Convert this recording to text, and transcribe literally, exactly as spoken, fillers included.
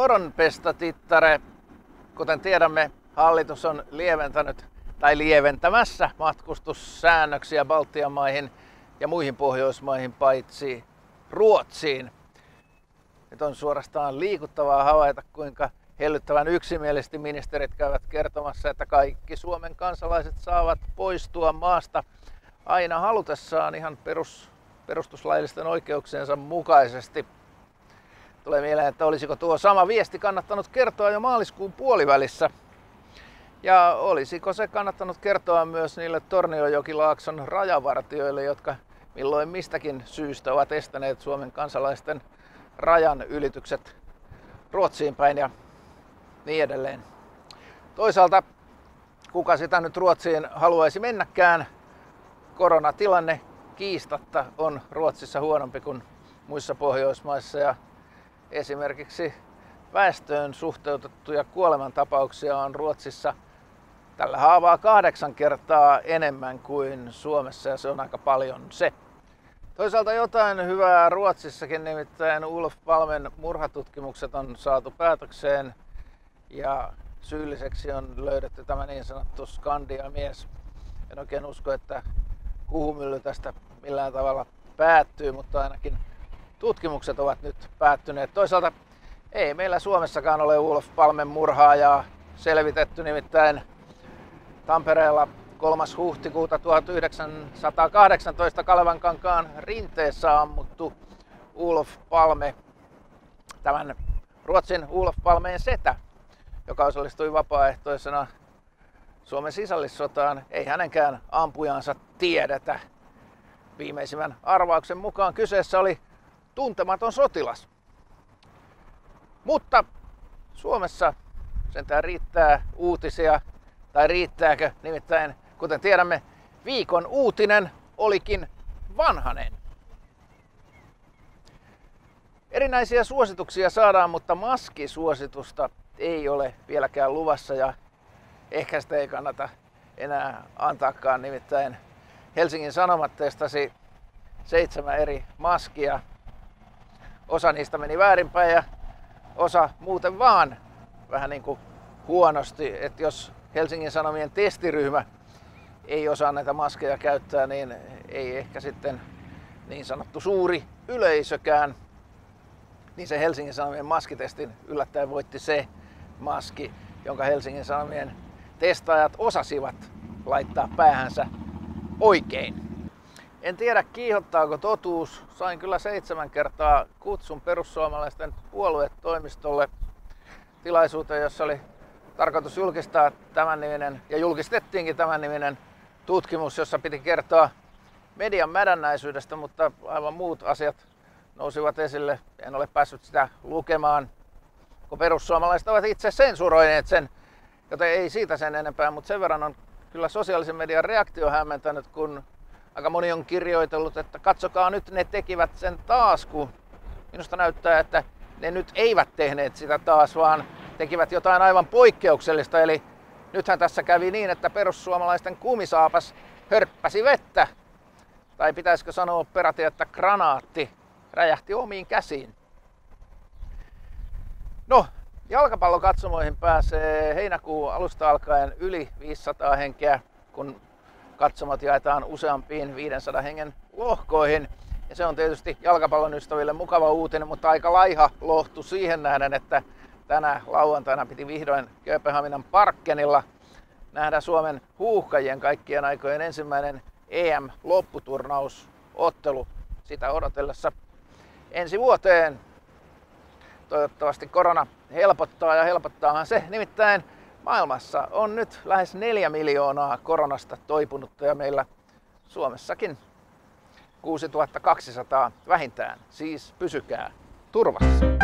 Koronpesta tittare. Kuten tiedämme, hallitus on lieventänyt tai lieventämässä matkustussäännöksiä Baltian maihin ja muihin Pohjoismaihin paitsi Ruotsiin. Nyt on suorastaan liikuttavaa havaita, kuinka hellyttävän yksimielisesti ministerit käyvät kertomassa, että kaikki Suomen kansalaiset saavat poistua maasta aina halutessaan ihan perus, perustuslaillisten oikeuksiensa mukaisesti. Tulee mieleen, että olisiko tuo sama viesti kannattanut kertoa jo maaliskuun puolivälissä. Ja olisiko se kannattanut kertoa myös niille Tornionjokilaakson rajavartijoille, jotka milloin mistäkin syystä ovat estäneet Suomen kansalaisten rajan ylitykset Ruotsiin päin ja niin edelleen. Toisaalta kuka sitä nyt Ruotsiin haluaisi mennäkään, koronatilanne kiistatta on Ruotsissa huonompi kuin muissa Pohjoismaissa ja esimerkiksi väestöön suhteutettuja kuolemantapauksia on Ruotsissa tällä haavaa kahdeksan kertaa enemmän kuin Suomessa ja se on aika paljon se. Toisaalta jotain hyvää Ruotsissakin, nimittäin Olof Palmen murhatutkimukset on saatu päätökseen ja syylliseksi on löydetty tämä niin sanottu Skandia-mies. En oikein usko, että kuhumylly tästä millään tavalla päättyy, mutta ainakin tutkimukset ovat nyt päättyneet. Toisaalta ei meillä Suomessakaan ole Olof Palmen murhaajaa selvitetty, nimittäin Tampereella kolmas huhtikuuta tuhatyhdeksänsataakahdeksantoista Kalevankankaan rinteessä ammuttu Olof Palme, tämän Ruotsin Olof Palmeen setä, joka osallistui vapaaehtoisena Suomen sisällissotaan, ei hänenkään ampujansa tiedetä. Viimeisimmän arvauksen mukaan kyseessä oli tuntematon sotilas. Mutta Suomessa sentään riittää uutisia, tai riittääkö, nimittäin kuten tiedämme, viikon uutinen olikin Vanhanen. Erinäisiä suosituksia saadaan, mutta maskisuositusta ei ole vieläkään luvassa ja ehkä sitä ei kannata enää antaakaan, nimittäin Helsingin Sanomat testasi seitsemän eri maskia. Osa niistä meni väärinpäin ja osa muuten vaan vähän niin kuin huonosti, että jos Helsingin Sanomien testiryhmä ei osaa näitä maskeja käyttää, niin ei ehkä sitten niin sanottu suuri yleisökään. Niin se Helsingin Sanomien maskitestin yllättäen voitti se maski, jonka Helsingin Sanomien testaajat osasivat laittaa päähänsä oikein. En tiedä, kiihottaako totuus. Sain kyllä seitsemän kertaa kutsun perussuomalaisten puoluetoimistolle tilaisuuteen, jossa oli tarkoitus julkistaa tämän niminen, ja julkistettiinkin tämän niminen tutkimus, jossa piti kertoa median mädännäisyydestä, mutta aivan muut asiat nousivat esille. En ole päässyt sitä lukemaan, kun perussuomalaiset ovat itse sensuroineet sen, joten ei siitä sen enempää, mutta sen verran on kyllä sosiaalisen median reaktio hämmentänyt, kun aika moni on kirjoitellut, että katsokaa nyt, ne tekivät sen taas, kun minusta näyttää, että ne nyt eivät tehneet sitä taas, vaan tekivät jotain aivan poikkeuksellista. Eli nythän tässä kävi niin, että perussuomalaisten kumisaapas hörppäsi vettä. Tai pitäisikö sanoa peräti, että granaatti räjähti omiin käsiin. No, jalkapallokatsomoihin pääsee heinäkuun alusta alkaen yli viisisataa henkeä, kun katsomot jaetaan useampiin viisisataa hengen lohkoihin. Ja se on tietysti jalkapallon ystäville mukava uutinen, mutta aika laiha lohtu siihen nähden, että tänä lauantaina piti vihdoin Kööpenhaminan Parkkenilla nähdä Suomen huuhkajien kaikkien aikojen ensimmäinen E M-lopputurnausottelu sitä odotellessa ensi vuoteen. Toivottavasti korona helpottaa ja helpottaahan se. Nimittäin maailmassa on nyt lähes neljä miljoonaa koronasta toipunutta ja meillä Suomessakin kuusituhattakaksisataa vähintään. Siis pysykää turvassa.